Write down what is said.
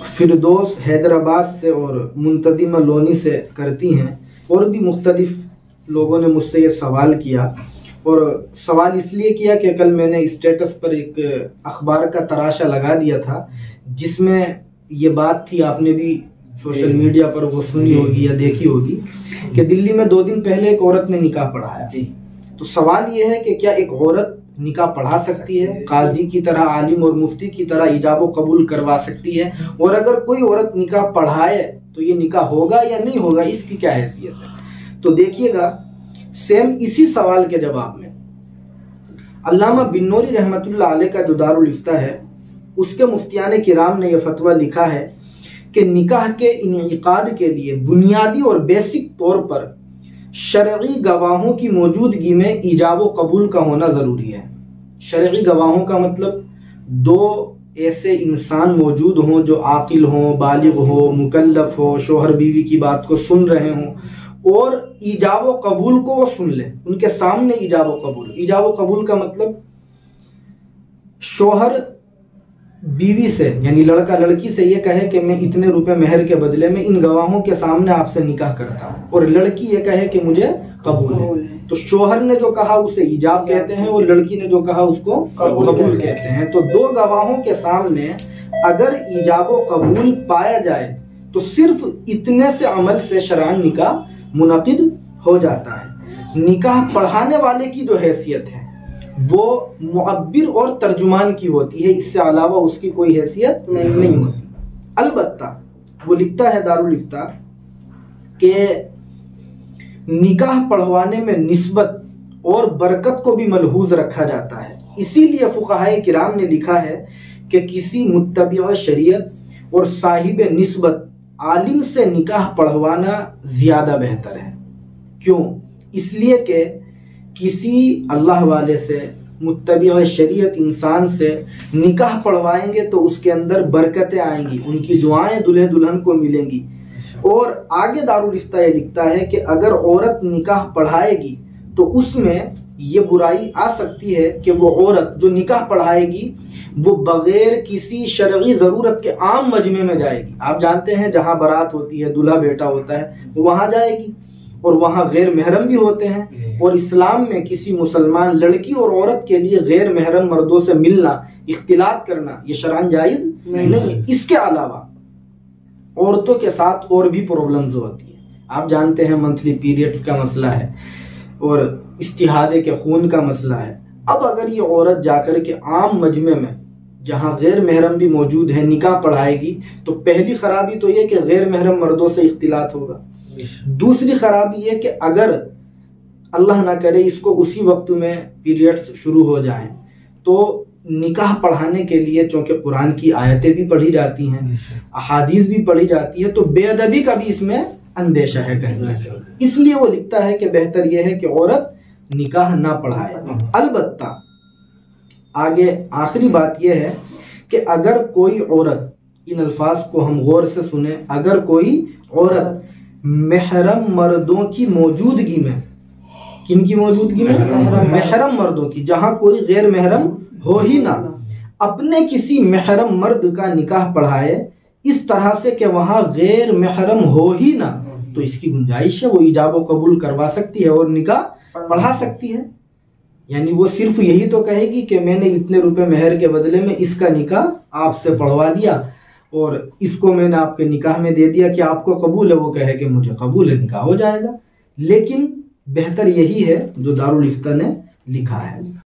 फिरदौस हैदराबाद से और मुंतजिमा लोनी से करती हैं। और भी मुख्तलिफ लोगों ने मुझसे ये सवाल किया, और सवाल इसलिए किया कि कल मैंने स्टेटस पर एक अखबार का तराशा लगा दिया था जिसमें ये बात थी, आपने भी सोशल मीडिया पर वो सुनी होगी या देखी होगी, कि दिल्ली में 2 दिन पहले एक औरत ने निकाह पढ़ाया। तो सवाल ये है कि क्या एक औरत निकाह पढ़ा सकती है, काजी की तरह, आलिम और मुफ्ती की तरह इजाब व कबूल करवा सकती है, और अगर कोई औरत निकाह पढ़ाए तो ये निकाह होगा या नहीं होगा, इसकी क्या हैसियत है। तो देखिएगा, सेम इसी सवाल के जवाब में अल्लामा बिन्नौरी रहमतुल्लाह अलैह का जो दारुल इफ्ता है, उसके मुफ्तियान किराम ने यह फतवा लिखा है कि निकाह के इनेकाद के लिए बुनियादी और बेसिक तौर पर शरई गवाहों की मौजूदगी में इजाब व कबूल का होना ज़रूरी है। शरई गवाहों का मतलब 2 ऐसे इंसान मौजूद हों जो आकिल हों, बालिग हो, मुकल्लफ हो, शोहर बीवी की बात को सुन रहे हों और इजाब व कबूल को वो सुन लें, उनके सामने इजाब व कबूल। इजाब व कबूल का मतलब शोहर बीवी से यानी लड़का लड़की से ये कहे कि मैं इतने रुपए मेहर के बदले में इन गवाहों के सामने आपसे निकाह करता हूँ, और लड़की ये कहे कि मुझे कबूल है। तो शोहर ने जो कहा उसे इजाब कहते हैं और लड़की ने जो कहा उसको कबूल कहते हैं। तो 2 गवाहों के सामने अगर इजाब व कबूल पाया जाए तो सिर्फ इतने से अमल से शरअन निकाह मुनक़िद हो जाता है। निकाह पढ़ाने वाले की जो हैसियत है वो मुअब्बिर और तर्जुमान की होती है, इससे अलावा उसकी कोई हैसियत नहीं होती। अलबत्ता वो लिखता है दारुल इफ्ता कि निकाह पढ़वाने में निस्बत और बरकत को भी मलहूज रखा जाता है। इसीलिए फुक़हाए किराम ने लिखा है कि किसी मुत्तबिअ शरीयत और साहिब निस्बत आलिम से निकाह पढ़वाना ज़्यादा बेहतर है। क्यों? इसलिए कि किसी अल्लाह वाले से, मुत्तबिअ शरीयत इंसान से निकाह पढ़वाएंगे तो उसके अंदर बरकतें आएंगी, उनकी दुआएं दुल्हे दुल्हन को मिलेंगी। और आगे दारुल इफ्ता ये लिखता है कि अगर औरत निकाह पढ़ाएगी तो उसमें ये बुराई आ सकती है कि वो औरत जो निकाह पढ़ाएगी वो बगैर किसी शरई ज़रूरत के आम मजमे में जाएगी। आप जानते हैं जहाँ बारात होती है, दूल्हा बेटा होता है, वो वहाँ जाएगी और वहाँ गैर महरम भी होते हैं। और इस्लाम में किसी मुसलमान लड़की और औरत के लिए गैर महरम मर्दों से मिलना, इख्तिलात करना, ये शरअन जायज़ नहीं है। इसके अलावा औरतों के साथ और भी प्रॉब्लम्स होती हैं। आप जानते हैं मंथली पीरियड्स का मसला है और इस्तिहादे के खून का मसला है। अब अगर ये औरत जाकर के आम मजमे में जहाँ गैर महरम भी मौजूद है निकाह पढ़ाएगी तो पहली खराबी तो ये कि गैर महरम मर्दों से इख्तिलात होगा। दूसरी खराबी ये कि अगर अल्लाह ना करे इसको उसी वक्त में पीरियड्स शुरू हो जाएं तो निकाह पढ़ाने के लिए चूँकि कुरान की आयतें भी पढ़ी जाती हैं, अहादीस भी पढ़ी जाती है, तो बेअदबी का भी इसमें अंदेशा है कहीं। इसलिए वो लिखता है कि बेहतर यह है कि औरत निकाह ना पढ़ाए। अलबत्ता आगे आखिरी बात यह है कि अगर कोई औरत, इन अल्फाज को हम गौर से सुने, अगर कोई औरत महरम मर्दों की मौजूदगी में, किन की मौजूदगी में? महरम मर्दों की, जहां कोई गैर महरम हो ही ना, अपने किसी महरम मर्द का निकाह पढ़ाए इस तरह से कि वहां गैर महरम हो ही ना, तो इसकी गुंजाइश है, वो इजाब व कबूल करवा सकती है और निकाह पढ़ा सकती है। यानी वो सिर्फ यही तो कहेगी कि मैंने इतने रुपए मेहर के बदले में इसका निकाह आपसे पढ़वा दिया और इसको मैंने आपके निकाह में दे दिया कि आपको कबूल है, वो कहे कि मुझे कबूल है, निकाह हो जाएगा। लेकिन बेहतर यही है जो दारुल इफ्ता ने लिखा है।